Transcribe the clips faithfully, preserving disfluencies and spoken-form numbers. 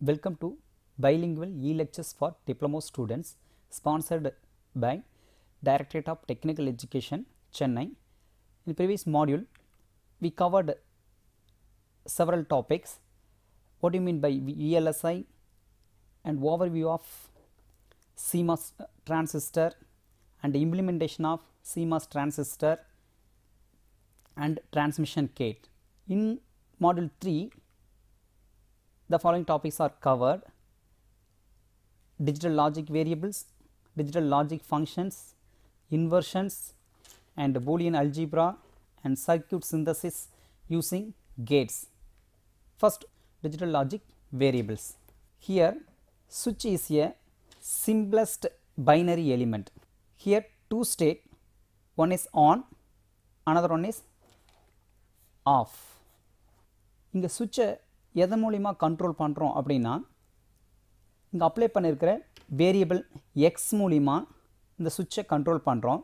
Welcome to Bilingual e-lectures for diploma students sponsored by Directorate of Technical Education, Chennai. In the previous module, we covered several topics. What do you mean by V L S I and overview of C MOS transistor and the implementation of C MOS transistor and transmission gate. In module three, the following topics are covered: digital logic variables, digital logic functions, inversions and Boolean algebra and circuit synthesis using gates. First, digital logic variables. Here switch is a simplest binary element. Here two state, one is on, another one is off. இங்க switch எதன் மூலமா control பண்ணுறோம் அப்படின்னா, இங்கே apply பண்ணியிருக்கிற variable X மூலிமா இந்த சுவிட்சை கண்ட்ரோல் பண்ணுறோம்.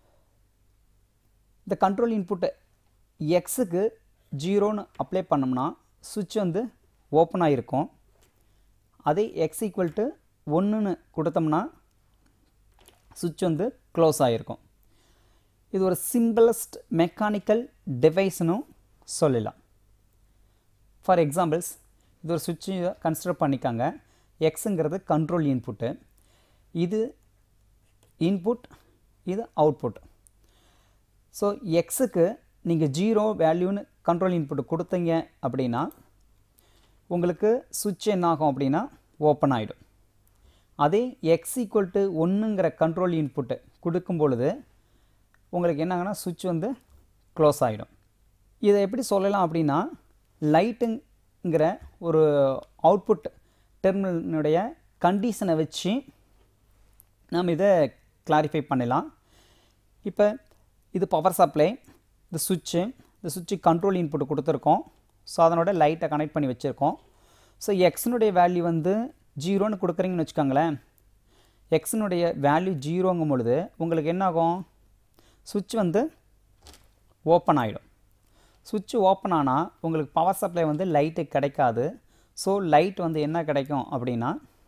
இந்த கண்ட்ரோல் இன்புட்டு எக்ஸுக்கு ஜீரோன்னு அப்ளை பண்ணோம்னா சுவிட்ச் வந்து ஓப்பன் ஆகிருக்கும். அதே எக்ஸ் ஈக்குவல் டு ஒன்றுன்னு கொடுத்தோம்னா சுவிட்ச் வந்து க்ளோஸ் ஆகிருக்கும். இது ஒரு சிம்பிளஸ்ட் மெக்கானிக்கல் டிவைஸ்னு சொல்லலாம். ஃபார் எக்ஸாம்பிள்ஸ், இது ஒரு சுவிட்சை கன்சிடர் பண்ணிக்காங்க. எக்ஸுங்கிறது கண்ட்ரோல் இன்புட்டு, இது இன்புட், இது அவுட்புட். ஸோ எக்ஸுக்கு நீங்கள் ஜீரோ வேல்யூன்னு கண்ட்ரோல் இன்புட் கொடுத்தீங்க அப்படின்னா உங்களுக்கு சுவிட்ச் என்ன ஆகும் அப்படின்னா ஓப்பன் ஆகிடும். அதே எக்ஸ் ஈக்குவல் டு ஒன்றுங்கிற கண்ட்ரோல் இன்புட்டு கொடுக்கும் பொழுது உங்களுக்கு என்ன ஆகுனா சுவிட்ச் வந்து க்ளோஸ் ஆகிடும். இதை எப்படி சொல்லலாம் அப்படின்னா, லைட்டுங்கிற ஒரு அவுட்புட் டெர்மினலுடைய கண்டிஷனை வச்சு நாம் இதை கிளாரிஃபை பண்ணலாம். இப்போ இது பவர் சப்ளை, இந்த சுவிட்சு, இந்த சுவிட்சு கண்ட்ரோல் இன்புட் கொடுத்துருக்கோம். ஸோ அதனோட லைட்டை கனெக்ட் பண்ணி வச்சுருக்கோம். ஸோ எக்ஸினுடைய வேல்யூ வந்து ஜீரோன்னு கொடுக்குறீங்கன்னு வச்சுக்கோங்களேன். எக்ஸினுடைய வேல்யூ ஜீரோங்கும் பொழுது உங்களுக்கு என்ன ஆகும், சுவிட்ச் வந்து ஓப்பன் ஆகிடும். சுவிட்ச் ஓப்பன் ஆனால் உங்களுக்கு பவர் சப்ளை வந்து லைட்டு கிடைக்காது. ஸோ லைட் வந்து என்ன கிடைக்கும் அப்படின்னா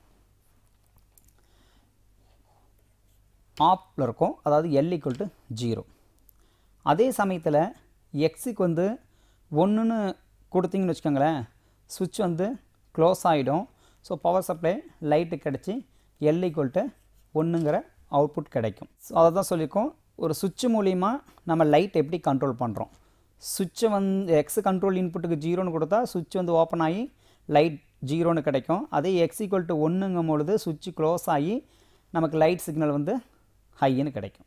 ஆஃபில் இருக்கும், அதாவது எல் ஈக்குவல் டு ஜீரோ. அதே சமயத்தில் எக்ஸுக்கு வந்து ஒன்றுன்னு கொடுத்தீங்கன்னு வச்சுக்கோங்களேன், சுவிட்ச் வந்து க்ளோஸ் ஆகிடும். ஸோ பவர் சப்ளை லைட்டு கிடச்சி எல் ஈக்குவல் டு ஒன்றுங்கிற அவுட்புட் கிடைக்கும். ஸோ அதை தான் சொல்லியிருக்கோம், ஒரு சுவிட்ச் மூலிமா நம்ம லைட் எப்படி கண்ட்ரோல் பண்ணுறோம். சுவிட்சை வந்து எக்ஸ் கண்ட்ரோல் இன்புட்டுக்கு ஜீரோன்னு கொடுத்தா சுவிட்ச் வந்து ஓப்பன் ஆகி லைட் ஜீரோன்னு கிடைக்கும். அதே எக்ஸ் ஈக்குவல் டு ஒன்றுங்கும் பொழுது சுவிட்ச் க்ளோஸ் ஆகி நமக்கு லைட் சிக்னல் வந்து ஹைன்னு கிடைக்கும்.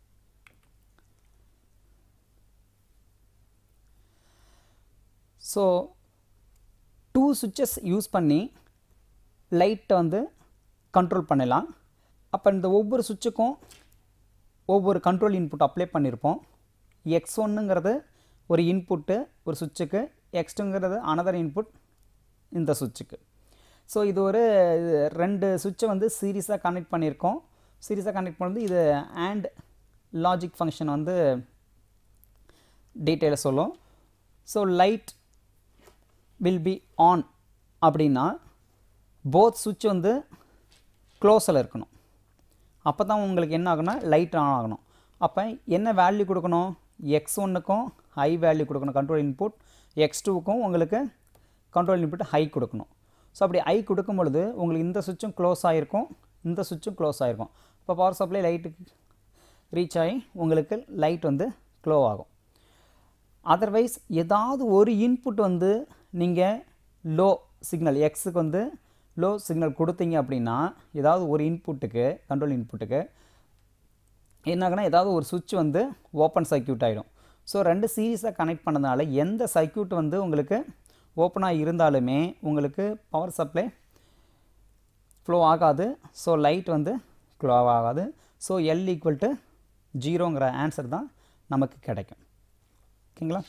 ஸோ டூ சுவிட்சஸ் யூஸ் பண்ணி லைட்டை வந்து கண்ட்ரோல் பண்ணலாம். அப்போ இந்த ஒவ்வொரு சுவிட்சுக்கும் ஒவ்வொரு கண்ட்ரோல் இன்புட் அப்ளை பண்ணியிருப்போம். எக்ஸ் ஒன்றுங்கிறது ஒரு இன்புட்டு ஒரு சுவிட்சுக்கு, எக்ஸ் டூங்கிறது அனதர் இன்புட் இந்த சுவிட்சுக்கு. ஸோ இது ஒரு ரெண்டு சுவிட்சை வந்து சீரியஸாக கனெக்ட் பண்ணியிருக்கோம். சீரியஸாக கனெக்ட் பண்ணுறது இது அண்ட் லாஜிக் ஃபங்க்ஷன் வந்து டீட்டெயிலாக சொல்லும். So light will be on அப்படின்னா போத் சுவிட்ச் வந்து க்ளோஸில் இருக்கணும். அப்போ தான் உங்களுக்கு என்ன ஆகுனா லைட் ஆன் ஆகணும். அப்போ என்ன வேல்யூ கொடுக்கணும், எக்ஸ் ஒன்றுக்கும் ஹை வேல்யூ கொடுக்கணும் கண்ட்ரோல் இன்புட், எக்ஸ் டூவுக்கும் உங்களுக்கு கண்ட்ரோல் இன்புட் ஹை கொடுக்கணும். ஸோ அப்படி ஹை கொடுக்கும் பொழுது உங்களுக்கு இந்த சுவிட்சும் க்ளோஸ் ஆகிருக்கும், இந்த சுவிட்சும் க்ளோஸ் ஆகிருக்கும். இப்போ பவர் சப்ளை லைட்டுக்கு ரீச் ஆகி உங்களுக்கு லைட் வந்து க்ளோ ஆகும். அதர்வைஸ் ஏதாவது ஒரு இன்புட் வந்து நீங்கள் லோ சிக்னல் எக்ஸுக்கு வந்து லோ சிக்னல் கொடுத்தீங்க அப்படின்னா, ஏதாவது ஒரு இன்புட்டுக்கு கண்ட்ரோல் இன்புட்டுக்கு என்னாகனா ஏதாவது ஒரு சுவிட்ச் வந்து ஓப்பன் சர்க்யூட் ஆகிடும். ஸோ ரெண்டு சீரீஸாக கனெக்ட் பண்ணதுனால எந்த சர்க்யூட் வந்து உங்களுக்கு ஓப்பனாக இருந்தாலுமே உங்களுக்கு பவர் சப்ளை ஃப்ளோ ஆகாது. ஸோ லைட் வந்து க்ளோ ஆகாது. ஸோ எல் ஈக்குவல் டு ஜீரோங்கிற ஆன்சர் தான் நமக்கு கிடைக்கும். ஓகேங்களா?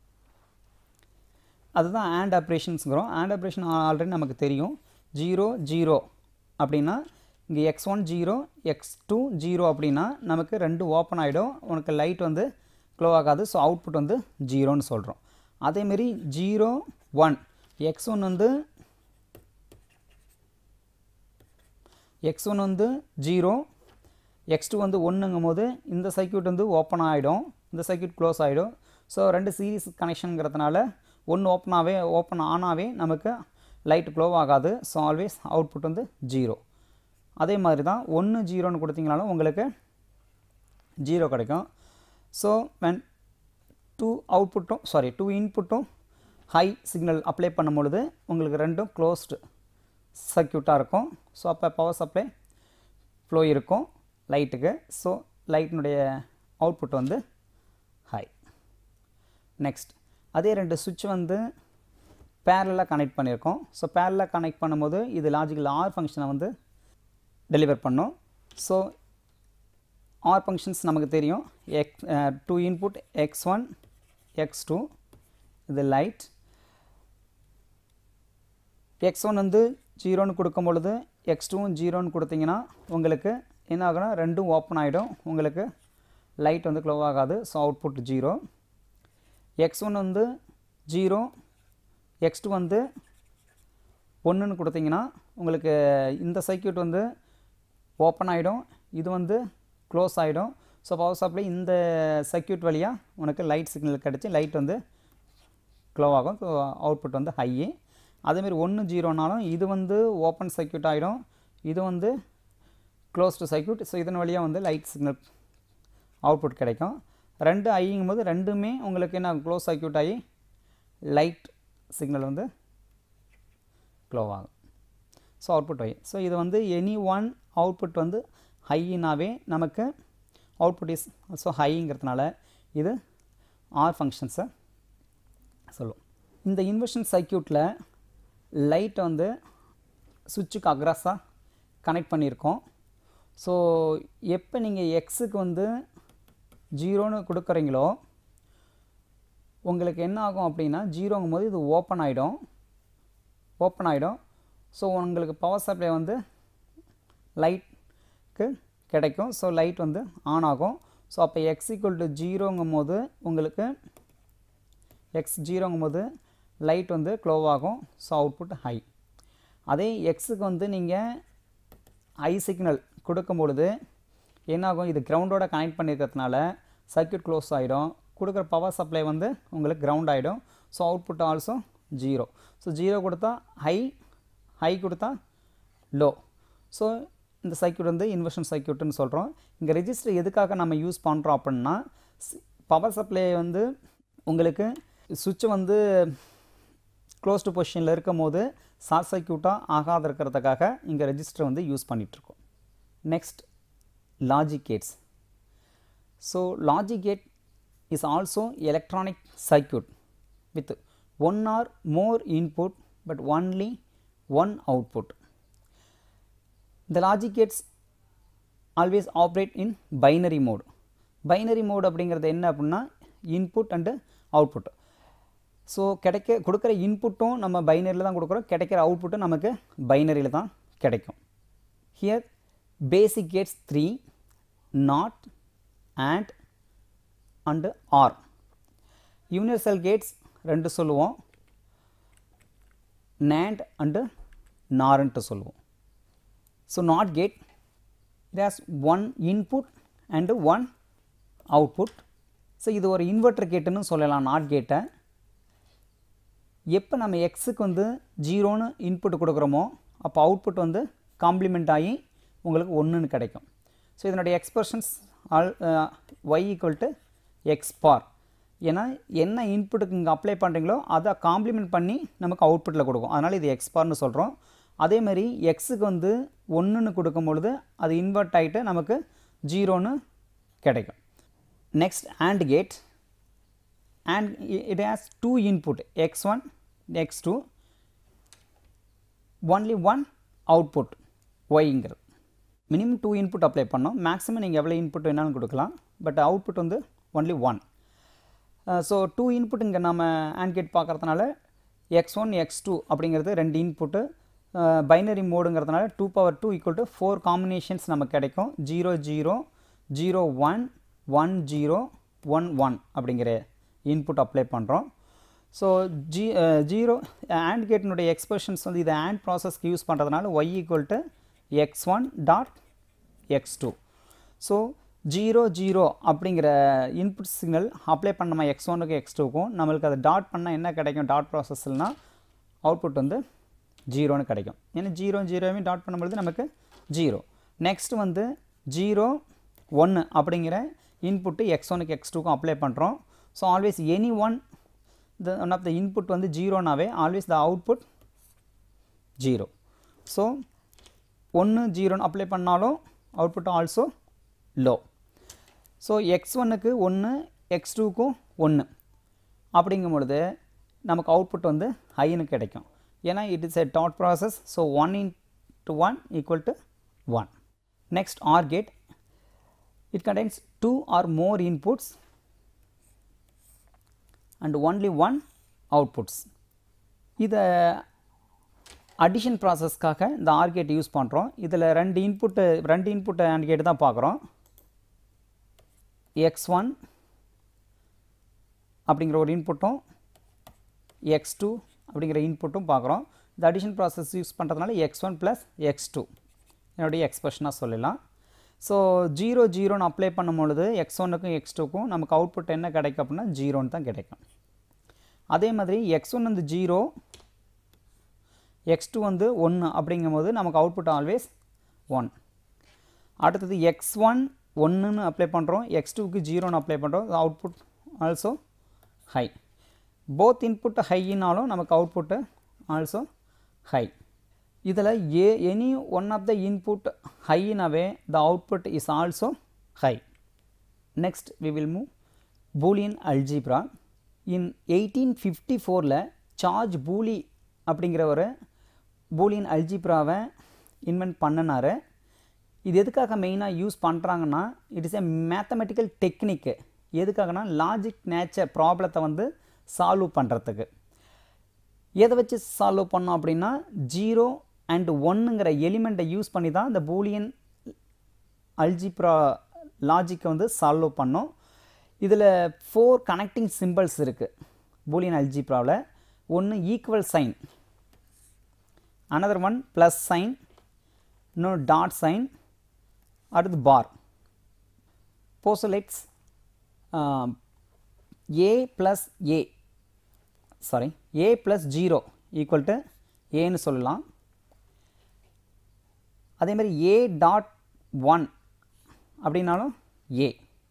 அதுதான் ஆண்ட் ஆப்ரேஷன்ஸுங்கிறோம். ஆண்ட் ஆப்ரேஷன் ஆல்ரெடி நமக்கு தெரியும். ஜீரோ ஜீரோ அப்படின்னா இங்கே X one zero, X two zero அப்படின்னா நமக்கு ரெண்டு ஓப்பன் ஆகிடும், உனக்கு லைட் வந்து க்ளோ ஆகாது. ஸோ அவுட்புட் வந்து ஜீரோன்னு சொல்கிறோம். அதேமாரி ஜீரோ ஒன், எக்ஸ் ஒன் வந்து எக்ஸ் ஒன் வந்து ஜீரோ, எக்ஸ் டூ வந்து ஒன்றுங்கும் போது இந்த சர்க்யூட் வந்து ஓப்பன் ஆகிடும், இந்த சர்க்யூட் க்ளோஸ் ஆகிடும். ஸோ ரெண்டு சீரிஸ் கனெக்ஷனுங்கிறதுனால ஒன்று ஓப்பனாகவே ஓப்பன் ஆனாவே நமக்கு லைட் க்ளோ ஆகாது. ஸோ ஆல்வேஸ் அவுட்புட் வந்து ஜீரோ. அதே மாதிரி தான் ஒன்று ஜீரோன்னு கொடுத்தீங்கனாலும் உங்களுக்கு ஜீரோ கிடைக்கும். ஸோ when டூ அவுட்புட்டும் சாரி டூ இன்புட்டும் ஹை சிக்னல் அப்ளை பண்ணும் பொழுது உங்களுக்கு ரெண்டும் க்ளோஸ்டு சர்க்யூட்டாக இருக்கும். ஸோ அப்போ பவர் சப்ளை ஃப்ளோ இருக்கும் லைட்டுக்கு. ஸோ லைட்டினுடைய அவுட்புட் வந்து ஹை. நெக்ஸ்ட் அதே ரெண்டு சுவிட்ச் வந்து பேரலாக கனெக்ட் பண்ணியிருக்கோம். ஸோ பேரலாக கனெக்ட் பண்ணும்போது இது லாஜிக்கல் ஆர் ஃபங்க்ஷனை வந்து டெலிவர் பண்ணும். ஸோ ஆர் ஃபங்க்ஷன்ஸ் நமக்கு தெரியும். X two input X one X two இது லைட். எக்ஸ் ஒன் வந்து ஜீரோன்னு கொடுக்கும் பொழுது எக்ஸ் டூவும் ஜீரோன்னு கொடுத்தீங்கன்னா உங்களுக்கு என்ன ஆகுனா ரெண்டும் ஓப்பன் ஆகிடும், உங்களுக்கு லைட் வந்து க்ளோ ஆகாது. So output zero. X one வந்து ஜீரோ, எக்ஸ் டூ வந்து ஒன்றுன்னு கொடுத்தீங்கன்னா உங்களுக்கு இந்த சர்க்யூட் வந்து ஓப்பன் ஆகிடும், இது வந்து க்ளோஸ் ஆகிடும். ஸோ பவர் சப்ளை இந்த சர்க்யூட் வழியாக உனக்கு லைட் சிக்னல் கிடச்சி லைட் வந்து க்ளோ ஆகும். ஸோ அவுட்புட் வந்து ஹை. அதேமாரி ஒன்று ஜீரோனாலும் இது வந்து ஓப்பன் சர்க்யூட் ஆகிடும், இது வந்து க்ளோஸ்டு சர்க்யூட். ஸோ இதன் வழியாக வந்து லைட் சிக்னல் அவுட்புட் கிடைக்கும். ரெண்டு ஐங்கும் போது ரெண்டுமே உங்களுக்கு என்ன க்ளோஸ் சர்க்யூட் ஆகி லைட் சிக்னல் வந்து க்ளோ ஆகும். So output high. ஸோ இது வந்து எனி ஒன் அவுட்புட் வந்து ஹையினாவே நமக்கு அவுட்புட் இஸ் ஸோ ஹைங்கிறதுனால இது ஆர் ஃபங்க்ஷன்ஸை சொல்லும். இந்த இன்வர்ஷன் சர்க்யூட்டில் லைட்டை வந்து சுவிட்சுக்கு அக்ராஸாக கனெக்ட் பண்ணியிருக்கோம். ஸோ எப்போ நீங்கள் எக்ஸுக்கு வந்து ஜீரோன்னு கொடுக்குறீங்களோ உங்களுக்கு என்ன ஆகும் அப்படின்னா ஜீரோங்கும் போது இது ஓப்பன் ஆகிடும் ஓப்பன் ஆகிடும் ஸோ உங்களுக்கு பவர் சப்ளை வந்து லைட்டுக்கு கிடைக்கும். ஸோ லைட் வந்து ஆன் ஆகும். ஸோ அப்போ எக்ஸ் ஈக்குவல் டு ஜீரோங்கும் போது உங்களுக்கு எக்ஸ் ஜீரோங்கும் போது லைட் வந்து க்ளோ ஆகும். So output high. அதே எக்ஸுக்கு வந்து நீங்கள் ஹை சிக்னல் கொடுக்கும் பொழுது என்னாகும், இது கிரவுண்டோட கனெக்ட் பண்ணியிருக்கிறதுனால சர்க்யூட் க்ளோஸ் ஆகிடும், கொடுக்குற பவர் சப்ளை வந்து உங்களுக்கு கிரவுண்ட் ஆகிடும். So output also zero. So zero கொடுத்தா ஹை, ஹை கொடுத்தா லோ. ஸோ இந்த சர்க்யூட் வந்து இன்வர்ஷன் சர்க்யூட்டுன்னு சொல்கிறோம். இங்கே ரெஜிஸ்டர் எதுக்காக நம்ம யூஸ் பண்ணுறோம் அப்படின்னா பவர் சப்ளை வந்து உங்களுக்கு சுவிட்சை வந்து க்ளோஸ்டு பொசிஷனில் இருக்கும் போது ஷார்ட் சர்க்யூட்டாக ஆகாத இருக்கிறதுக்காக இங்கே ரெஜிஸ்டர் வந்து யூஸ் பண்ணிகிட்ருக்கோம். Next logic gates. So logic gate is also electronic circuit with one or more input but only one output. The logic gates always operate in binary mode. Binary mode அப்படிங்கிறது என்ன அப்படின்னா input and output. So கிடைக்க கொடுக்குற இன்புட்டும் நம்ம பைனரியில் தான் கொடுக்குறோம், கிடைக்கிற அவுட்புட்டும் நமக்கு பைனரியில் தான் கிடைக்கும். Here basic gates three, NOT, AND and OR. Universal gates ரெண்டு சொல்லுவோம், நேண்ட் அண்டு நார்ன்ட்டு சொல்லுவோம். So NOT gate it has one input and one output. So இது ஒரு இன்வெர்டர் கேட்டுன்னு சொல்லலாம் நாட் கேட்டை. எப்போ நம்ம எக்ஸுக்கு வந்து ஜீரோன்னு இன்புட் கொடுக்குறோமோ அப்போ அவுட்புட் வந்து காம்ப்ளிமெண்ட் ஆகி உங்களுக்கு ஒன்றுன்னு கிடைக்கும். ஸோ இதனுடைய expressions all Y equal to X bar. ஏன்னா என்ன இன்புட்டுக்கு இங்கே அப்ளை பண்ணுறீங்களோ அதை காம்ப்ளிமெண்ட் பண்ணி நமக்கு அவுட்புட்டில் கொடுக்கும், அதனால் இது எக்ஸ் பார்னு சொல்கிறோம். அதேமாதிரி எக்ஸுக்கு வந்து ஒன்றுன்னு கொடுக்கும் பொழுது அது இன்வெர்ட் ஆகிட்டு நமக்கு ஜீரோன்னு கிடைக்கும். Next AND gate. AND it has two input x one x two, only one output yங்கிறது. மினிமம் டூ இன்புட் அப்ளை பண்ணோம், மேக்ஸிமம் நீங்கள் எவ்வளோ இன்புட் வேணாலும் கொடுக்கலாம், பட் அவுட்புட் வந்து only one. So two input இங்கே நம்ம AND கேட் பார்க்குறதுனால எக்ஸ் ஒன் எக்ஸ் டூ அப்படிங்கிறது ரெண்டு இன்புட்டு, பைனரி மோடுங்கிறதுனால two power two equal to four combinations நமக்கு கிடைக்கும். Zero zero zero one one zero one one அப்படிங்கிற இன்புட் அப்ளை பண்ணுறோம். ஸோ ஜி ஜீரோ AND கேட்டினுடைய எக்ஸ்பிரஷன்ஸ் வந்து இதை AND ப்ராசஸ்க்கு யூஸ் பண்ணுறதுனால Y equal to X one dot X two. So zero zero அப்படிங்கிற இன்புட் சிக்னல் அப்ளை பண்ணோமா X ஒனுக்கு எக்ஸ் டூக்கும், நம்மளுக்கு அதை டாட் பண்ணால் என்ன கிடைக்கும், டாட் ப்ராசஸ்லாம் அவுட்புட் வந்து ஜீரோன்னு கிடைக்கும். ஏன்னா ஜீரோ ஜீரோவையும் டாட் பண்ணும்பொழுது நமக்கு ஜீரோ. நெக்ஸ்ட் வந்து ஜீரோ ஒன்று அப்படிங்கிற இன்புட்டு எக்ஸ் ஒனுக்கு எக்ஸ் டூக்கும் அப்ளை பண்ணுறோம். So always any one the one of the input வந்து ஜீரோனாவே always the output zero. So ஒன்று ஜீரோன்னு அப்ளை பண்ணாலும் output also low. So X ஒன்னுக்கு ஒன்று எக்ஸ் டூக்கும் ஒன்று அப்படிங்கும் பொழுது நமக்கு அவுட்புட் வந்து ஹைன்னு கிடைக்கும். ஏன்னா it is a dot process. So one into one equal to one. Next OR gate. It contains two or more inputs and only one outputs. இதை அடிஷன் ப்ராசஸ்க்காக இந்த ஆர் கேட் யூஸ் பண்ணுறோம். இதில் ரெண்டு இன்புட்டு ரெண்டு இன்புட்டு அண்ட் கேட்டு தான் பார்க்குறோம். எக்ஸ் ஒன் அப்படிங்கிற ஒரு இன்புட்டும் எக்ஸ் டூ அப்படிங்கிற இன்புட்டும் பார்க்குறோம். இந்த அடிஷன் ப்ராசஸ் யூஸ் பண்ணுறதுனால X one plus X two என்னுடைய எக்ஸ்பிரஷனாக சொல்லலாம். ஸோ ஜீரோ ஜீரோன்னு அப்ளை பண்ணும்பொழுது எக்ஸ் ஒன்னுக்கும் எக்ஸ் டூக்கும் நமக்கு அவுட்புட் என்ன கிடைக்கும் அப்படின்னா ஜீரோன்னு தான் கிடைக்கும். அதே மாதிரி எக்ஸ் ஒன் வந்து ஜீரோ எக்ஸ் டூ வந்து ஒன்று அப்படிங்கும்போது நமக்கு அவுட்புட் ஆல்வேஸ் ஒன். அடுத்தது எக்ஸ் ஒன் ஒன்றுன்னு அப்ளை பண்ணுறோம், எக்ஸ் டூக்கு ஜீரோன்னு அப்ளை பண்ணுறோம், output also high. Both input ஹையினாலும் நமக்கு அவுட்புட்டு ஆல்சோ ஹை. இதில் a any one of the input ஹையினாவே the output is also high. Next we will move Boolean algebra. In eighteen fifty ஃபோரில் George Boole அப்படிங்கிற ஒரு Boolean அல்ஜிப்ராவை invent பண்ணினார். இது எதுக்காக மெயினாக யூஸ் பண்ணுறாங்கன்னா it is a mathematical technique. எதுக்காகனா லாஜிக் நேச்சர் ப்ராப்ளத்தை வந்து சால்வ் பண்ணுறதுக்கு. எதை வச்சு சால்வ் பண்ணோம் அப்படின்னா ஜீரோ அண்ட் ஒன்னுங்கிற எலிமெண்ட்டை யூஸ் பண்ணி தான் இந்த பூலியன் அல்ஜிப்ரா லாஜிக்கை வந்து சால்வ் பண்ணோம். இதில் ஃபோர் கனெக்டிங் சிம்பிள்ஸ் இருக்குது பூலியன் அல்ஜிப்ராவில். ஒன்று equal sign, another one plus sign, இன்னொரு டாட் சைன், அடுத்து bar. Postulates A plus A sorry A plus zero equal to ஏன்னு சொல்லலாம். அதே மாதிரி ஏ டாட் ஒன் அப்படின்னாலும் ஏ.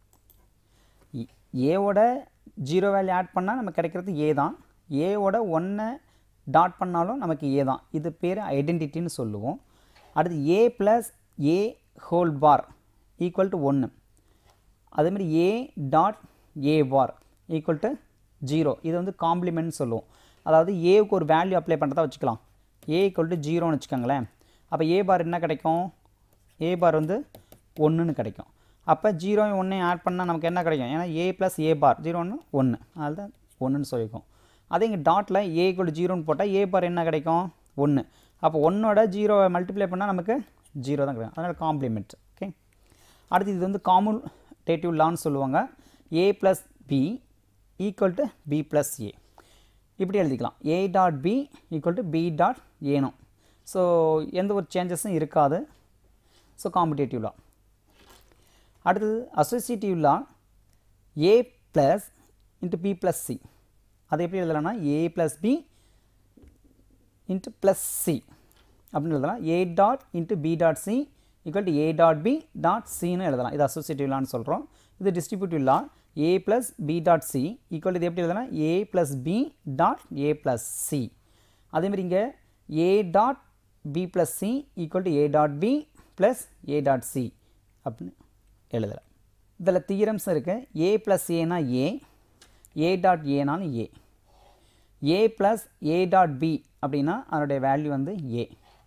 ஏவோட ஜீரோ வேல்யூ ஆட் பண்ணால் நமக்கு கிடைக்கிறது ஏ தான். ஏவோட ஒன்றை டாட் பண்ணாலும் நமக்கு ஏ தான். இது பேர் ஐடென்டிட்டின்னு சொல்லுவோம். அடுத்து A plus A whole bar equal to ஒன்று. அதேமாதிரி A dot A bar equal to zero. இது வந்து காம்ப்ளிமெண்ட் சொல்லுவோம். அதாவது ஏவுக்கு ஒரு வேல்யூ அப்ளை பண்ணுறதா வச்சுக்கலாம். ஏ ஈக்குவல் டு ஜீரோன்னு வச்சுக்கோங்களேன். அப்போ ஏ பார் என்ன கிடைக்கும், ஏ பார் வந்து ஒன்றுன்னு கிடைக்கும். அப்போ ஜீரோ ஒன்றையும் ஆட் பண்ணால் நமக்கு என்ன கிடைக்கும், ஏன்னா ஏ ப்ளஸ் ஏ பார் ஜீரோ ஒன்று ஒன்று, அதில் தான் ஒன்றுன்னு சொல்லியிருக்கோம். அதே இங்கே டாட்டில் ஏ ஈக்குவல் டு ஜீரோன்னு போட்டால் ஏ பார் என்ன கிடைக்கும் ஒன்று. அப்போ ஒன்னோட ஜீரோவை மல்டிப்ளை பண்ணால் நமக்கு ஜீரோ தான் கிடைக்கும். அதனால் காம்ப்ளிமெண்ட். ஓகே. அடுத்து இது வந்து காமுடேட்டிவ் லான்னு சொல்லுவாங்க. A plus B equal to B plus A இப்படி எழுதிக்கலாம். A dot B equal to B dot ஏனும். ஸோ எந்த ஒரு சேஞ்சஸும் இருக்காது. So commutative law. அடுத்தது associative law. A plus into B plus C. அது எப்படி எழுதலாம்னா A plus B into plus C அப்படின்னு எழுதலாம். A dot into B dot C equal to A dot B dot சின்னு எழுதலாம். இது அசோசியேட்டிவ் லான்னு சொல்கிறோம். இது distributive law. A plus B dot C equal இது எப்படி எழுதலாம், A plus B dot A plus C. அதேமாதிரி இங்கே A dot B plus C equal to A dot B plus A dot C அப்படின்னு எழுதலாம். இதில் தியரம்ஸ் இருக்குது. ஏ ப்ளஸ் ஏனா ஏ, ஏ டாட் ஏனாலும் A. A plus A dot B அப்படின்னா அதனுடைய வேல்யூ வந்து ஏ.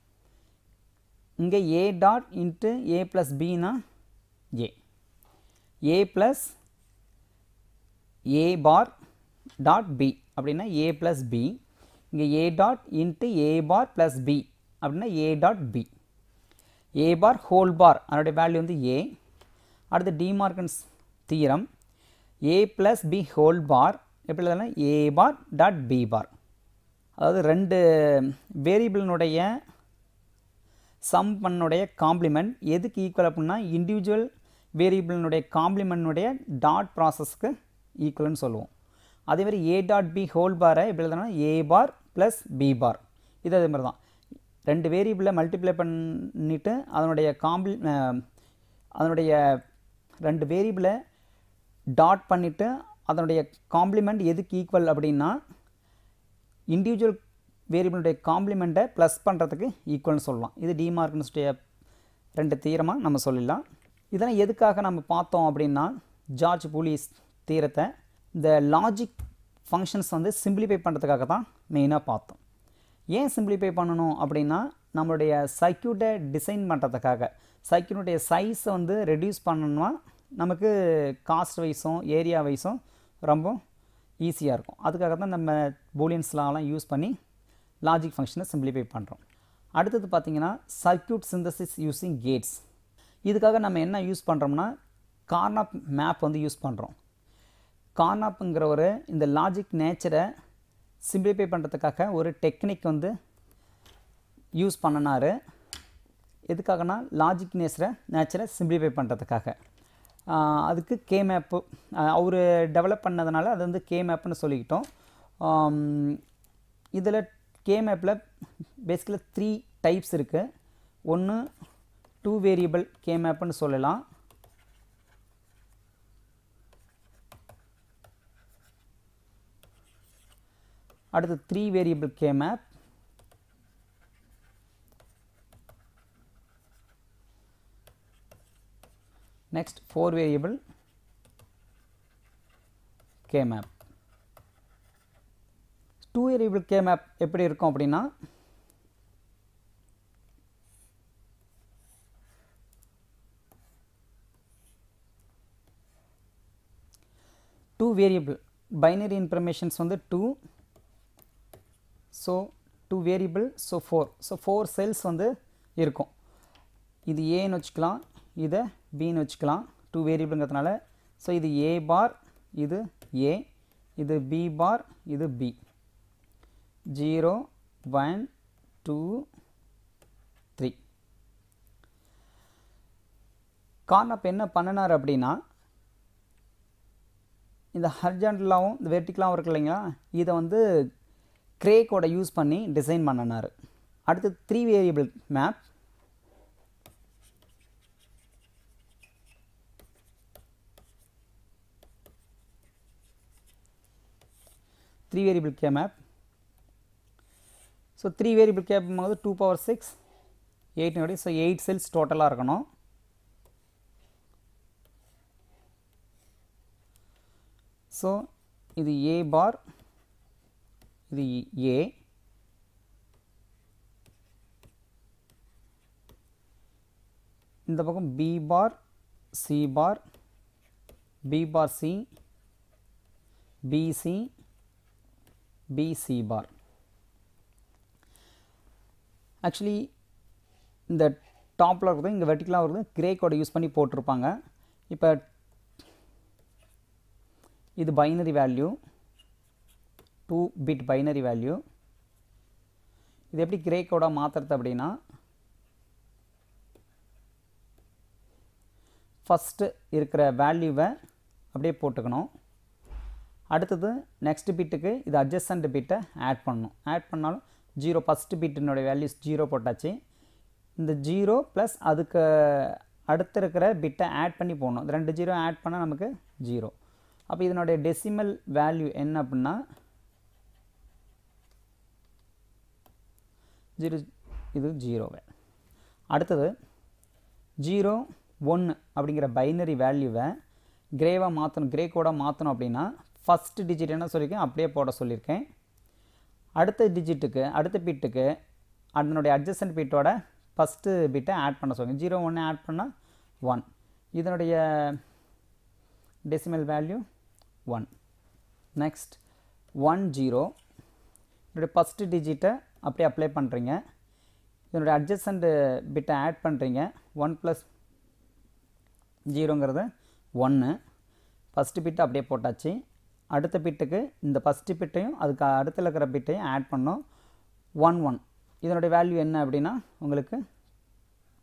இங்கே A dot into A plus பின்னா A. A plus A bar dot B அப்படின்னா ஏ ப்ளஸ் பி. இங்கே A dot into A bar plus B அப்படின்னா A dot B. A bar whole bar அதனுடைய value வந்து A. அடுத்து De Morgan's theorem. A plus B whole bar எப்படி எழுதலாம், A bar dot B bar. அதாவது ரெண்டு வேரியபிளினுடைய சம் பண்ணுடைய காம்ப்ளிமெண்ட் எதுக்கு ஈக்குவல் அப்படின்னா இண்டிவிஜுவல் வேரியபிளினுடைய காம்ப்ளிமெண்ட்டுடைய டாட் ப்ராசஸ்க்கு ஈக்குவல்னு சொல்லுவோம். அதே மாதிரி ஏ டாட் பி ஹோல் பாரை எப்படி எழுதுனா ஏ பார் ப்ளஸ் பி பார். இது அதே மாதிரி தான் ரெண்டு வேரியபிளை மல்டிப்ளை பண்ணிவிட்டு அதனுடைய காம்ப்ளி அதனுடைய ரெண்டு வேரியபிளை டாட் பண்ணிவிட்டு அதனுடைய காம்ப்ளிமெண்ட் எதுக்கு ஈக்குவல் அப்படின்னா இண்டிவிஜுவல் வேரியபிளுடைய காம்ப்ளிமெண்ட்டை ப்ளஸ் பண்ணுறதுக்கு ஈக்குவல்னு சொல்லலாம். இது டிமார்கன்ஸுடைய ரெண்டு தீரமாக நம்ம சொல்லிடலாம். இதெல்லாம் எதுக்காக நம்ம பார்த்தோம் அப்படின்னா ஜார்ஜ் பூலிஸ் தீரத்தை இந்த லாஜிக் ஃபங்க்ஷன்ஸ் வந்து சிம்பிளிஃபை பண்ணுறதுக்காக தான் மெயினாக பார்த்தோம். ஏன் சிம்பிளிஃபை பண்ணணும் அப்படின்னா நம்மளுடைய சர்க்யூட்டை டிசைன் பண்ணுறதுக்காக சர்க்யூட்டுடைய சைஸை வந்து ரெடியூஸ் பண்ணணும்னா நமக்கு காஸ்ட் வைஸும் ஏரியா வைஸும் ரொம்ப ஈஸியாக இருக்கும். அதுக்காக தான் நம்ம பூலியன்ஸ் லாலாம் யூஸ் பண்ணி லாஜிக் ஃபங்க்ஷனை சிம்பிளிஃபை பண்ணுறோம். அடுத்தது பார்த்திங்கன்னா சர்க்யூட் சிந்தசிஸ் யூஸிங் கேட்ஸ். இதுக்காக நம்ம என்ன யூஸ் பண்ணுறோம்னா கார்னாப் மேப் வந்து யூஸ் பண்ணுறோம். கார்னாப்புங்கிற ஒரு இந்த லாஜிக் நேச்சரை சிம்பிளிஃபை பண்ணுறதுக்காக ஒரு டெக்னிக் வந்து யூஸ் பண்ணினார். எதுக்காகனா லாஜிக் நேச்சரை நேச்சரை சிம்பிளிஃபை பண்ணுறதுக்காக. அதுக்கு கே மேப்பு அவர் டெவலப் பண்ணதுனால அது வந்து கே மேப்புன்னு சொல்லிக்கிட்டோம். இதில் கே மேப்பில் பேசிக்கலாக த்ரீ டைப்ஸ் இருக்குது. ஒன்று டூ வேரியபிள் கே மேப்புன்னு சொல்லலாம். அடுத்து three variable K map. Next four variable K map. Two variable K map எப்படி இருக்கும் அப்படின்னா டூ வேரியபிள் பைனரி இன்ஃபர்மேஷன்ஸ் வந்து two, so two variable, so four, so four cells வந்து இருக்கும். இது ஏன்னு வச்சுக்கலாம், இதை பின்னு வச்சுக்கலாம் டூ வேரியபிளுங்கிறதுனால. ஸோ இது ஏ பார், இது ஏ, இது பி பார், இது B. Zero one two three. Karnaugh என்ன பண்ணினார் அப்படின்னா இந்த ஹரிசாண்டலாகவும் இந்த வெர்டிக்கலாகவும் இருக்கு இல்லைங்களா, இதை வந்து கிரே கோடை யூஸ் பண்ணி டிசைன் பண்ணினார். அடுத்து three variable map. Three variable K map. So three variable K போது டூ பவர் சிக்ஸ் எயிட் நோடி. ஸோ எயிட் செல்ஸ் டோட்டலாக இருக்கணும். ஸோ இது ஏ பார், இது ஏ, இந்த பக்கம் B bar, C bar, B bar C, BC, BC bar. Actually இந்த டாப்பில் இருக்கிறது இங்கே வெர்டிக்கலாக இருக்கிறது கிரே கோடை யூஸ் பண்ணி போட்டிருப்பாங்க. இப்போ இது binary value, two bit binary value. இது எப்படி கிரே கோடாக மாற்றுறது அப்படின்னா ஃபஸ்ட்டு இருக்கிற வேல்யூவை அப்படியே போட்டுக்கணும். அடுத்தது நெக்ஸ்ட் பிட்டுக்கு இது அட்ஜஸ்டன்ட் பிட்டை ஆட் பண்ணணும். ஆட் பண்ணாலும் ஜீரோ, ஃபஸ்ட்டு பிட்டினுடைய வேல்யூஸ் ஜீரோ போட்டாச்சு. இந்த ஜீரோ ப்ளஸ் அதுக்கு அடுத்து இருக்கிற பிட்டை ஆட் பண்ணி போடணும். இந்த ரெண்டு ஜீரோ ஆட் பண்ணால் நமக்கு ஜீரோ. அப்போ இதனுடைய டெசிமல் வேல்யூ என்ன அப்படின்னா ஜீரோ, இது ஜீரோவை. அடுத்தது ஜீரோ ஒன்று அப்படிங்கிற பைனரி வேல்யூவை கிரேவாக மாற்றணும், கிரே கோடாக மாற்றணும் அப்படின்னா ஃபஸ்ட்டு டிஜிட் என்ன சொல்லியிருக்கேன் அப்படியே போட சொல்லியிருக்கேன். அடுத்த டிஜிட்டுக்கு அடுத்த பிட்டுக்கு அதனுடைய அட்ஜஸ்டன்ட் பிட்டோட ஃபஸ்ட்டு பிட்டை ஆட் பண்ண சொல்லுங்கள். ஜீரோ ஒன்று ஆட் பண்ணால் ஒன். இதனுடைய decimal value one. Next one zero, இதனுடைய ஃபஸ்ட்டு டிஜிட்டை அப்படியே அப்ளை பண்ணுறீங்க. இதனுடைய அட்ஜஸ்டன்ட் பிட்டை ஆட் பண்ணுறீங்க. ஒன் ப்ளஸ் ஜீரோங்கிறது ஒன்று. ஃபஸ்ட்டு பிட்டு அப்படியே போட்டாச்சு. அடுத்த பிட்டுக்கு இந்த ஃபஸ்ட்டு பிட்டையும் அதுக்கு அடுத்தில் இருக்கிற பிட்டையும் ஆட் பண்ணோம். One one. இதனுடைய வேல்யூ என்ன அப்படின்னா உங்களுக்கு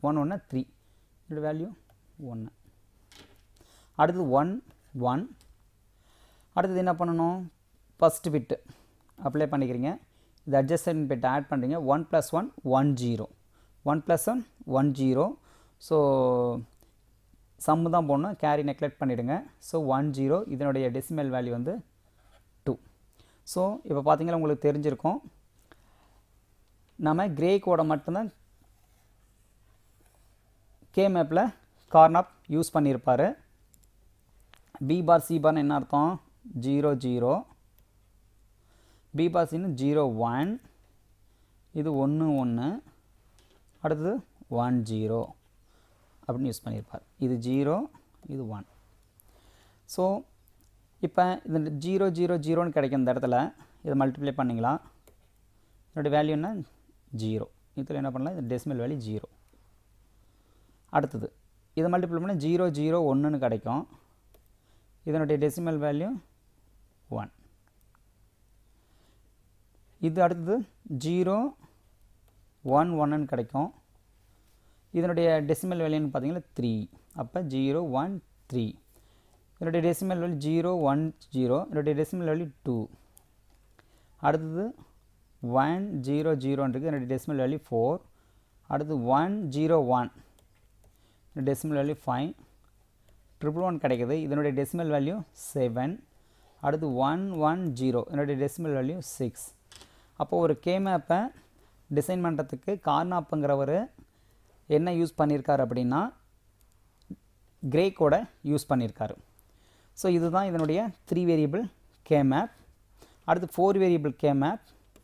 ஒன் ஒன்று த்ரீ, இதோட வேல்யூ ஒன்று. அடுத்தது ஒன் ஒன். அடுத்தது என்ன பண்ணணும், ஃபஸ்ட்டு பிட்டு அப்ளை பண்ணிக்கிறீங்க, இது அட்ஜஸ்டன்ட் பிட் ஆட் பண்ணுறீங்க. One plus one one zero, one plus one one zero. So sum தான் போடணும், கேரி நெக்லெக்ட் பண்ணிவிடுங்க. ஸோ ஒன் ஜீரோ, இதனுடைய டெசிமல் வேல்யூ வந்து டூ. ஸோ இப்போ பார்த்தீங்கன்னா உங்களுக்கு தெரிஞ்சிருக்கும், நம்ம கிரே கோடை மட்டும்தான் கே மேப்பில் கார்னாப் யூஸ் பண்ணியிருப்பார். பி பார் சி பார்னு என்ன அர்த்தம், ஜீரோ ஜீரோ, பி பார் சின்னு ஜீரோ ஒன், இது ஒன்று ஒன்று, அடுத்தது ஒன் ஜீரோ அப்படின்னு யூஸ் பண்ணியிருப்பார். இது ஜீரோ, இது ஒன். ஸோ இப்போ இந்த ஜீரோ ஜீரோ ஜீரோன்னு கிடைக்கும் இந்த இடத்துல, இதை மல்டிப்ளை பண்ணிங்களா, இதோட வேல்யூ என்ன ஜீரோ. இதில் என்ன பண்ணலாம், இது டெசிமல் வேல்யூ ஜீரோ. அடுத்தது இதை மல்டிப்ளை பண்ணால் ஜீரோ ஜீரோ ஒன்றுன்னு கிடைக்கும், இதனுடைய டெசிமல் வேல்யூ ஒன். இது அடுத்தது ஜீரோ ஒன் ஒன்றுன்னு கிடைக்கும், இதனுடைய டெசிமல் வேல்யூன்னு பார்த்தீங்கன்னா த்ரீ. அப்போ ஜீரோ ஒன் த்ரீ, இதனுடைய decimal value zero one zero, இதனுடைய டெசிமல் வேல்யூ டூ. அடுத்தது ஒன் ஜீரோ ஜீரோன்னு இருக்குது, இதனுடைய டெசிமல் வேல்யூ ஃபோர். அடுத்து one zero one, decimal value five. Triple one கிடைக்குது, இதனுடைய டெசிமல் வேல்யூ செவன். அடுத்து ஒன் ஒன் ஜீரோ, இதனுடைய டெசிமல் வேல்யூ சிக்ஸ். அப்போது ஒரு கே மேப்பை டிசைன் பண்ணுறதுக்கு கார்னாப்புங்கிறவர் என்ன யூஸ் பண்ணியிருக்காரு அப்படின்னா கிரே கோடை யூஸ் பண்ணியிருக்காரு. ஸோ இதுதான் இதனுடைய த்ரீ வேரியபிள் கே மேப். அடுத்து four variable K map.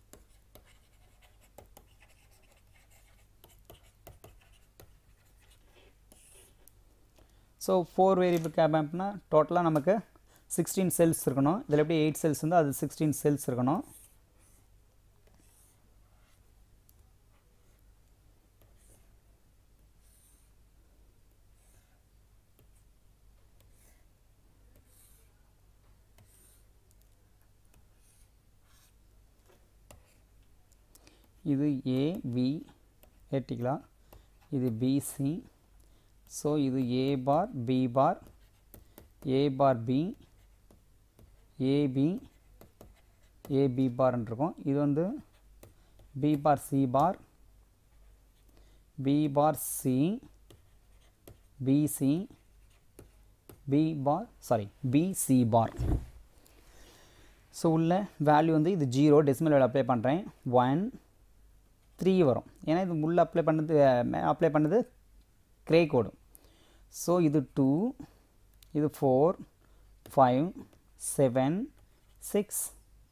So four variable K மேப்னா டோட்டலாக நமக்கு சிக்ஸ்டீன் செல்ஸ் இருக்கணும். இதில் எப்படி எயிட் செல்ஸ் இருந்தால் அது சிக்ஸ்டீன் செல்ஸ் இருக்கணும். இது ஏ பி வெர்டிகலா, இது பிசி. ஸோ இது A bar B bar, A bar B, AB, AB பார்ன்னு இருக்கும். இது வந்து B bar C bar, B bar C, BC, B bar sorry BC bar. So உள்ள வேல்யூ வந்து இது ஜீரோ, டெசிமல் வேல்யூ அப்ளை பண்ணுறேன், ஒன் த்ரீ வரும். ஏன்னா இது உள்ள அப்ளை பண்ணது அப்ளை பண்ணது கிரே கோடு. ஸோ இது டூ, இது four, five, seven, six,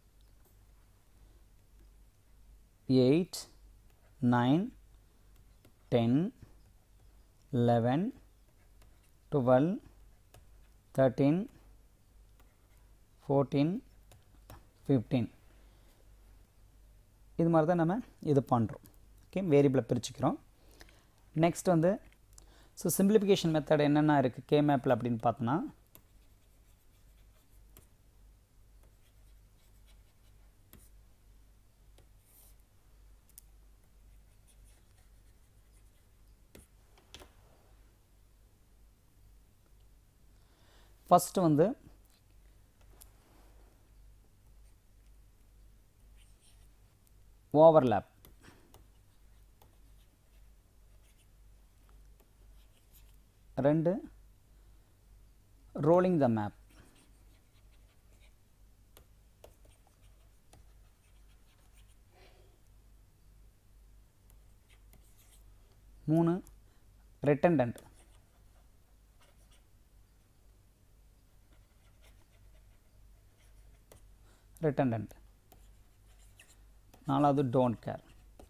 eight, nine, ten, eleven, twelve, thirteen, fourteen, fifteen. இது மாதிரி தான் நம்ம இது பண்ணுறோம். ஓகே, வேரியபிளை பிரிச்சுக்கிறோம். நெக்ஸ்ட் வந்து ஸோ சிம்பிளிஃபிகேஷன் மெத்தட் என்னென்ன இருக்குது கே மேப்பில் அப்படின்னு பார்த்தோன்னா, ஃபஸ்ட்டு வந்து ஓவர்லேப். ரெண்டு ரோலிங் த மேப். மூணு ரிட்டன்டன்ட். ரிட்டன்டன்ட். நாலாவது டோன்ட் கேர்.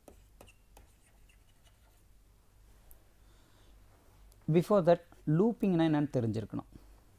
பிஃபோர் தட் லூப்பிங்னா என்னன்னு தெரிஞ்சிருக்கணும்.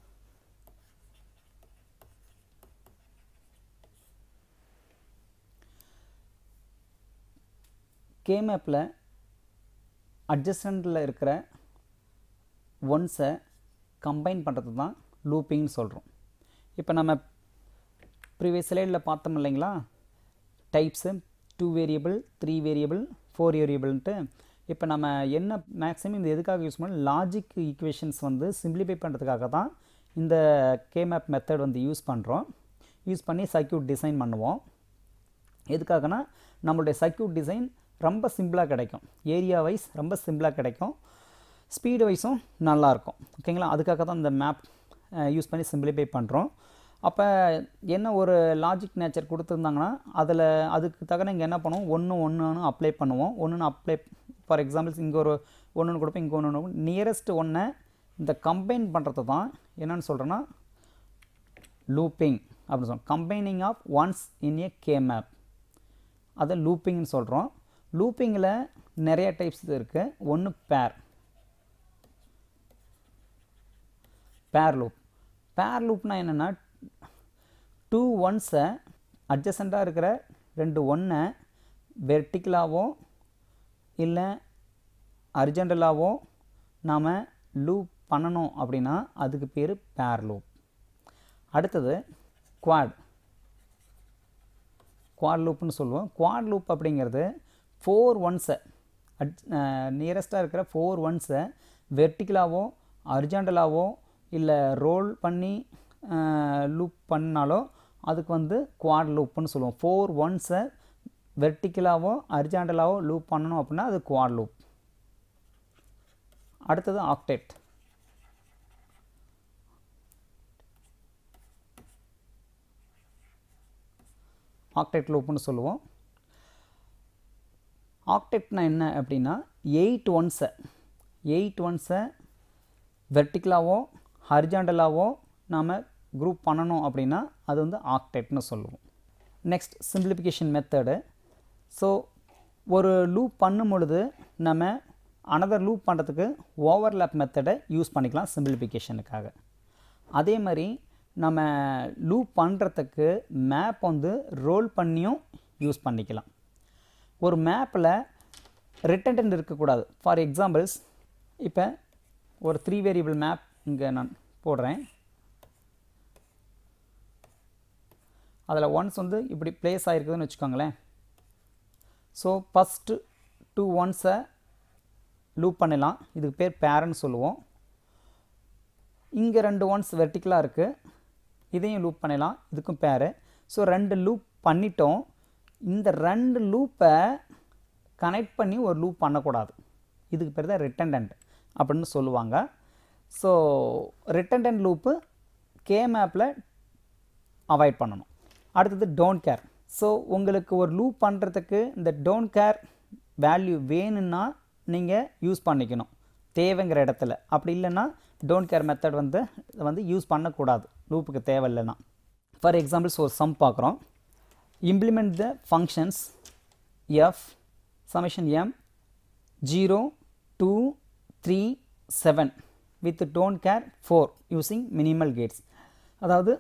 கே மேப்பில் அட்ஜஸ்டண்டில் இருக்கிற ஒன்ஸை கம்பைன் பண்ணுறது தான் லூப்பிங்னு சொல்கிறோம். இப்போ நம்ம ப்ரீவியஸ் ஸ்லைடில் பார்த்தோம் இல்லைங்களா, types two variable, three variable, four வேரியபிள்ன்ட்டு இப்போ நம்ம என்ன மேக்ஸிமம் இந்த எதுக்காக யூஸ் பண்ணோம், லாஜிக் ஈக்குவேஷன்ஸ் வந்து சிம்பிளிஃபை பண்ணுறதுக்காக தான் இந்த கேமேப் மெத்தட் வந்து யூஸ் பண்ணுறோம். யூஸ் பண்ணி சர்க்யூட் டிசைன் பண்ணுவோம். எதுக்காகனா நம்மளுடைய சர்க்யூட் டிசைன் ரொம்ப சிம்பிளாக கிடைக்கும், ஏரியா வைஸ் ரொம்ப சிம்பிளாக கிடைக்கும், ஸ்பீடு வைஸும் நல்லாயிருக்கும். ஓகேங்களா, அதுக்காக தான் இந்த மேப் யூஸ் பண்ணி சிம்பிளிஃபை பண்ணுறோம். அப்போ என்ன ஒரு லாஜிக் நேச்சர் கொடுத்துருந்தாங்கன்னா அதில் அதுக்கு தகுந்த இங்கே என்ன பண்ணுவோம், ஒன்று ஒன்றுன்னு அப்ளை பண்ணுவோம். ஒன்றுன்னு அப்ளை ஃபார் எக்ஸாம்பிள்ஸ் இங்கே ஒரு ஒன்றுன்னு கொடுப்போம், இங்கே ஒன்று ஒன்று நியரஸ்ட் ஒன்றை இந்த கம்பைன் பண்ணுறது தான் என்னென்னு சொல்கிறேன்னா லூப்பிங் அப்படின்னு சொல்கிறோம். Combining of ones in a K map, அதை லூப்பிங்னு சொல்கிறோம். லூப்பிங்கில் நிறைய டைப்ஸ் இருக்குது. ஒன்று பேர் பேர் லூப். பேர் லூப்னா என்னென்னா டூ ஒன்ஸை அட்ஜசண்ட்டாக இருக்கிற ரெண்டு ஒன்றை வெர்டிக்கலாவோ இல்லை ஹரிசாண்டலாவோ நாம் லூப் பண்ணணும் அப்படின்னா அதுக்கு பேர் பேர் லூப். அடுத்தது குவாட் குவாட் லூப்னு சொல்லுவோம். குவாட் லூப் அப்படிங்கிறது ஃபோர் ஒன்ஸை அட் நியரஸ்ட்டாக இருக்கிற ஃபோர் ஒன்ஸை வெர்டிக்கலாவோ ஹரிசாண்டலாவோ இல்லை ரோல் பண்ணி லூப் பண்ணாலோ அதுக்கு வந்து குவாட் லூப்னு சொல்லுவோம். ஃபோர் ஒன்ஸை வெர்டிக்கலாவோ ஹரிசாண்டலாவோ லூப் பண்ணணும் அப்படின்னா அது குவாட் லூப். அடுத்தது ஆக்டெட். ஆக்டெட் லூப்னு சொல்லுவோம். ஆக்டெட்னா என்ன அப்படின்னா எயிட் ஒன்ஸை எயிட் ஒன்ஸை வெர்டிக்கலாவோ ஹரிசாண்டலாவோ நாம் குரூப் பண்ணணும் அப்படின்னா அது வந்து ஆக்டெட்னு சொல்லுவோம். Next simplification method. ஸோ ஒரு லூப் பண்ணும் பொழுது நம்ம அனதர் லூப் பண்ணுறதுக்கு ஓவர்லேப் மெத்தடை யூஸ் பண்ணிக்கலாம் சிம்பிளிஃபிகேஷனுக்காக. அதே மாதிரி நம்ம லூப் பண்ணுறதுக்கு மேப் வந்து ரோல் பண்ணியும் யூஸ் பண்ணிக்கலாம். ஒரு மேப்பில் ரிட்டன்டன்ட் இருக்கக்கூடாது. ஃபார் எக்ஸாம்பிள்ஸ் இப்போ ஒரு த்ரீ வேரியபிள் மேப் இங்கே நான் போடுறேன். அதில் ஒன்ஸ் வந்து இப்படி பிளேஸ் ஆகிருக்குதுன்னு வச்சுக்கோங்களேன். ஸோ ஃபஸ்ட்டு டூ ஒன்ஸை லூப் பண்ணலாம், இதுக்கு பேர் பேரன்னு சொல்லுவோம். இங்கே ரெண்டு ஒன்ஸ் வெர்டிக்கலாக இருக்குது, இதையும் லூப் பண்ணலாம், இதுக்கும் பேரு. ஸோ ரெண்டு லூப் பண்ணிட்டோம். இந்த ரெண்டு லூப்பை கனெக்ட் பண்ணி ஒரு லூப் பண்ணக்கூடாது, இதுக்கு பேர் தான் ரிட்டன்டன்ட் அப்படின்னு சொல்லுவாங்க. ஸோ ரிட்டன்டன்ட் லூப்பு கே மேப்பில் அவாய்ட் பண்ணணும். அடுத்தது டோன்ட் கேர். ஸோ உங்களுக்கு ஒரு லூப் பண்ணுறதுக்கு இந்த டோன்ட் கேர் வேல்யூ வேணும்னா நீங்கள் யூஸ் பண்ணிக்கணும் தேவைங்கிற இடத்துல. அப்படி இல்லைன்னா டோன்ட் கேர் மெத்தட் வந்து வந்து யூஸ் பண்ணக்கூடாது லூப்புக்கு தேவையில்லைன்னா. ஃபார் எக்ஸாம்பிள்ஸ் ஒரு சம் பார்க்குறோம். Implement the functions F summation M zero two three seven with don't care four using minimal gates. அதாவது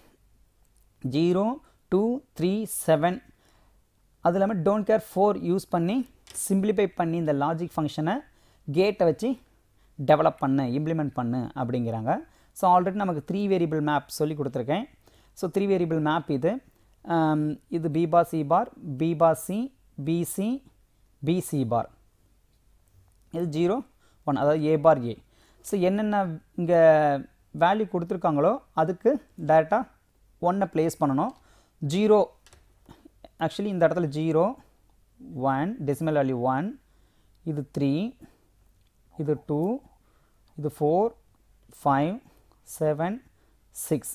ஜீரோ டூ த்ரீ செவன் அது இல்லாமல் டோன்ட் கேர் ஃபோர் யூஸ் பண்ணி சிம்பிளிஃபை பண்ணி இந்த லாஜிக் ஃபங்க்ஷனை கேட்டை வச்சு டெவலப் பண்ணு இம்ப்ளிமெண்ட் பண்ணு அப்படிங்கிறாங்க. ஸோ ஆல்ரெடி நமக்கு த்ரீ வேரியபிள் மேப் சொல்லி கொடுத்துருக்கேன். ஸோ த்ரீ வேரியபிள் மேப் இது இது B bar C bar B bar C BC BC bar, இது ஜீரோ ஒன் அதாவது ஏ பார் ஏ. ஸோ என்னென்ன இங்கே வேல்யூ கொடுத்துருக்காங்களோ அதுக்கு டேரெக்டாக ஒன்றை ப்ளேஸ் பண்ணணும். ஜீரோ ஆக்சுவலி இந்த இடத்துல zero one decimal value one, இது த்ரீ, இது டூ, இது four, five, seven, six.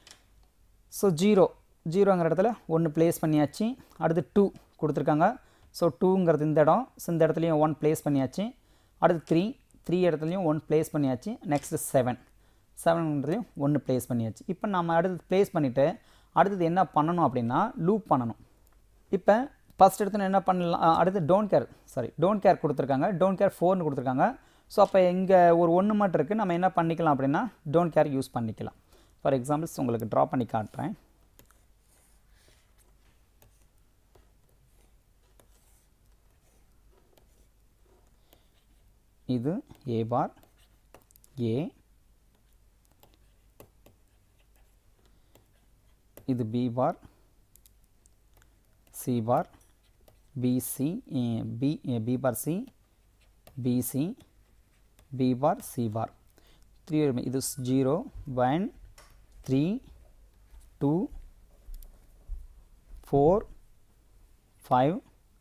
So zero ஜீரோங்கிற இடத்துல ஒன்று ப்ளேஸ் பண்ணியாச்சு. அடுத்து டூ கொடுத்துருக்காங்க. ஸோ டூங்கிறது இந்த இடம். ஸோ இந்த இடத்துலையும் ஒன் ப்ளேஸ் பண்ணியாச்சு. அடுத்து த்ரீ த்ரீ இடத்துலையும் ஒன் ப்ளேஸ் பண்ணியாச்சு. நெக்ஸ்ட்டு செவன் செவன்ன்றதையும் ஒன்று ப்ளேஸ் பண்ணியாச்சு. இப்போ நம்ம அடுத்து ப்ளேஸ் பண்ணிவிட்டு அடுத்தது என்ன பண்ணணும் அப்படின்னா லூப் பண்ணணும். இப்போ ஃபஸ்ட் எடுத்து என்ன பண்ணலாம், அடுத்து don't care sorry don't care கொடுத்துருக்காங்க, டோன்ட் கேர் ஃபோர்னு கொடுத்துருக்காங்க. ஸோ அப்போ இங்கே ஒரு ஒன்று மட்டும் இருக்குது, நம்ம என்ன பண்ணிக்கலாம் அப்படின்னா டோன்ட் கேர் யூஸ் பண்ணிக்கலாம். ஃபார் எக்ஸாம்பிள்ஸ் உங்களுக்கு ட்ரா பண்ணி காட்டுறேன். இது ஏ பார் ஏ, இது B bar C bar BC B B bar C BC B bar C bar three இது zero one three two four five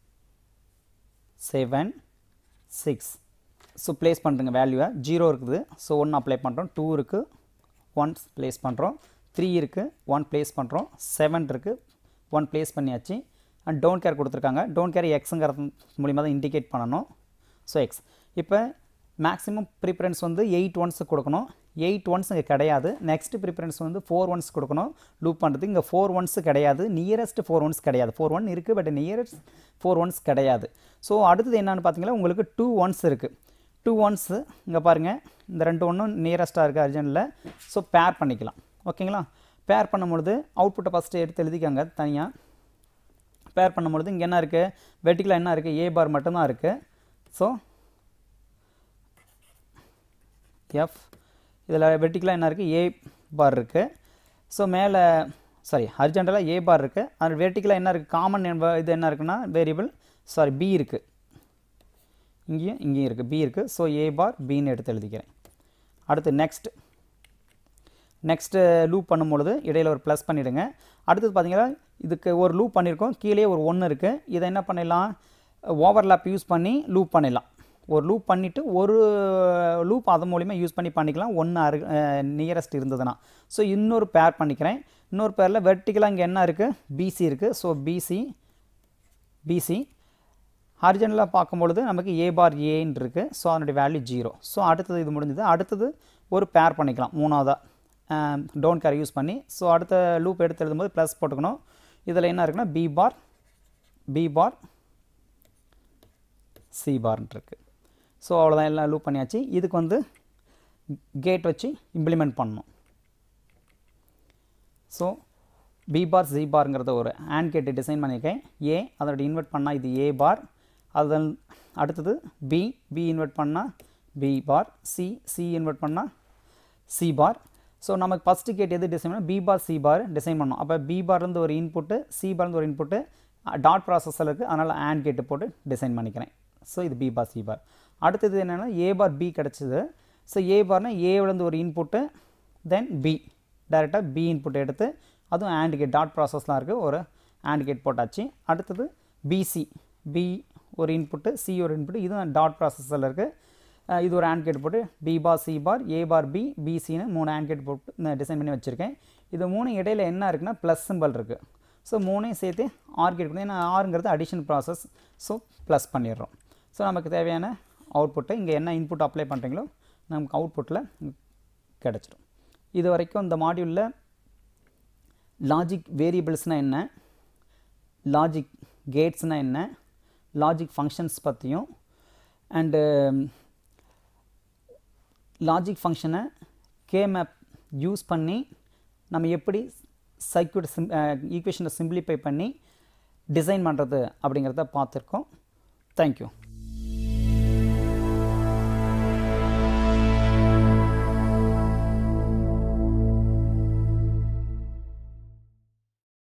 seven six so place பண்ணுறங்க வேல்யூவை zero இருக்குது so ஒன்று apply பண்ணுறோம் two இருக்குது one place பண்ணுறோம் three இருக்குது one place பண்ணுறோம் செவன் இருக்குது ஒன் ப்ளேஸ் பண்ணியாச்சு அண்ட் டோன்ட் கேர் கொடுத்துருக்காங்க டோன்ட் கேர் எக்ஸுங்கிறது மூலிமா தான் இண்டிகேட் பண்ணணும் ஸோ எக்ஸ் இப்போ மேக்ஸிமம் ப்ரிஃபரன்ஸ் வந்து எயிட் ஒன்ஸுக்கு கொடுக்கணும் எயிட் ஒன்ஸ் இங்கே கிடையாது நெக்ஸ்ட் ப்ரிஃபரன்ஸ் வந்து ஃபோர் ஒன்ஸ் கொடுக்கணும் லூப் பண்ணுறது இங்கே ஃபோர் ஒன்ஸ் கிடையாது நியரஸ்ட் ஃபோர் ஒன்ஸ் கிடையாது ஃபோர் ஒன் இருக்குது பட் நியரஸ்ட் ஃபோர் ஒன்ஸ் கிடையாது ஸோ அடுத்தது என்னென்னு பார்த்தீங்கன்னா உங்களுக்கு டூ ஒன்ஸ் இருக்குது டூ ஒன்ஸு இங்கே பாருங்கள் இந்த ரெண்டு ஒன்றும் நியரஸ்ட்டாக இருக்குது அர்ஜென்ட்டில் ஸோ பேர் பண்ணிக்கலாம் ஓகேங்களா பேர் பண்ணும்பொழுது அவுட்புட்டை ஃபஸ்ட்டு எடுத்து எழுதிக்காங்க தனியாக பேர் பண்ணும்பொழுது இங்கே என்ன இருக்குது வெர்டிகலாக என்ன இருக்குது ஏ பார் மட்டும்தான் இருக்குது ஸோ எஃப் இதில் வெர்டிகலாக என்ன இருக்குது ஏ பார் இருக்குது ஸோ மேலே சாரி ஹரிஜாண்டலாக ஏ பார் இருக்குது அது வெர்டிகலாக என்ன இருக்குது காமன் இது என்ன இருக்குன்னா வேரியபிள் சாரி பி இருக்குது இங்கேயும் இங்கேயும் இருக்குது பி இருக்குது ஸோ ஏ பார் பின்னு எடுத்து எழுதிக்கிறேன் அடுத்து நெக்ஸ்ட் நெக்ஸ்ட்டு லூப் பண்ணும்பொழுது இடையில் ஒரு ப்ளஸ் பண்ணிவிடுங்க அடுத்தது பார்த்தீங்கன்னா இதுக்கு ஒரு லூப் பண்ணியிருக்கோம் கீழே ஒரு ஒன்று இருக்குது இதை என்ன பண்ணிடலாம் ஓவர்லாப் யூஸ் பண்ணி லூப் பண்ணிடலாம் ஒரு லூப் பண்ணிவிட்டு ஒரு லூப் அது மூலிமா யூஸ் பண்ணி பண்ணிக்கலாம் ஒன்று அரு நியரஸ்ட் இருந்ததுன்னா ஸோ இன்னொரு பேர் பண்ணிக்கிறேன் இன்னொரு பேரில் வெர்டிகலாக இங்கே என்ன இருக்குது பிசி இருக்குது ஸோ பிசி பிசி ஹாரிஜாண்டலாக பார்க்கும்பொழுது நமக்கு ஏ பார் ஏன்னு இருக்குது ஸோ அதனுடைய வேல்யூ ஜீரோ ஸோ அடுத்தது இது முடிஞ்சது அடுத்தது ஒரு பேர் பண்ணிக்கலாம் மூணாவதாக டோன்ட் கேர் யூஸ் பண்ணி ஸோ அடுத்த லூப் எடுத்து எழுதும்போது ப்ளஸ் போட்டுக்கணும் இதில் என்ன இருக்குன்னா B bar B bar C பார்ன்ட்டு இருக்குது ஸோ அவ்வளோதான் எல்லாம் லூப் பண்ணியாச்சு இதுக்கு வந்து கேட் வச்சு இம்ப்ளிமெண்ட் பண்ணணும் ஸோ பி பார் சி பார்ங்கிறத ஒரு ஆண்ட் கேட்டு டிசைன் பண்ணியிருக்கேன் ஏ அதோட இன்வெர்ட் பண்ணால் இது ஏ பார் அதன் அடுத்தது பி பி இன்வெர்ட் பண்ணால் B bar C C invert பண்ணால் சி பார் ஸோ நமக்கு ஃபஸ்ட்டு கேட் எது டிசைன் பண்ணால் B bar C bar design பண்ணணும் அப்போ பி பார்லேருந்து ஒரு இன்புட்டு சி பார்லேருந்து ஒரு இன்புட்டு டாட் ப்ராசஸில் இருக்குது அதனால் ஆண்ட் கேட்டு போட்டு டிசைன் பண்ணிக்கிறேன் ஸோ இது பி பார் சி பார் அடுத்தது என்னென்னா ஏ பார் பி கிடச்சிது ஸோ ஏ பார்னால் ஏவிலேருந்து ஒரு இன்புட்டு தென் பி டைரெக்டாக பி இன்புட் எடுத்து அதுவும் ஆண்ட் கேட் டாட் ப்ராசஸ்லாம் இருக்குது ஒரு ஆண்ட் கேட் போட்டாச்சு அடுத்தது பிசி பி ஒரு இன்புட்டு சி ஒரு இன்புட்டு இதுவும் டாட் ப்ராசஸில் இருக்குது இது ஒரு ஆண்ட் கேட் போட்டு B bar C bar A bar B பிசின்னு மூணு ஆண்ட் கேட் போட்டு டிசைன் பண்ணி வச்சுருக்கேன் இது மூணு இடையில் என்ன இருக்குன்னா ப்ளஸ் சிம்பிள் இருக்குது ஸோ மூணையும் சேர்த்து ஆர் கேட் கொடுத்து ஏன்னா ஆறுங்கிறது அடிஷன் ப்ராசஸ் ஸோ ப்ளஸ் பண்ணிடுறோம் ஸோ நமக்கு தேவையான அவுட்புட்டை இங்கே என்ன இன்புட் அப்ளை பண்ணுறீங்களோ நமக்கு அவுட்புட்டில் கிடச்சிடும் இது வரைக்கும் இந்த மாடியூலில் லாஜிக் வேரியபிள்ஸ்னால் என்ன லாஜிக் கேட்ஸ்னால் என்ன லாஜிக் ஃபங்க்ஷன்ஸ் பற்றியும் அண்டு லாஜிக் ஃபங்க்ஷனை கே மேப் யூஸ் பண்ணி நம்ம எப்படி சர்க்யூட் சிம் ஈக்குவேஷனை சிம்பிளிஃபை பண்ணி டிசைன் பண்ணுறது அப்படிங்கிறத பார்த்துருக்கோம் தேங்க்யூ